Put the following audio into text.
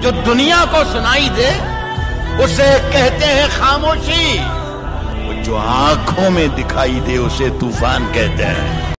जो दुनिया को सुनाई दे उसे कहते हैं खामोशी, जो आंखों में दिखाई दे उसे तूफान कहते हैं।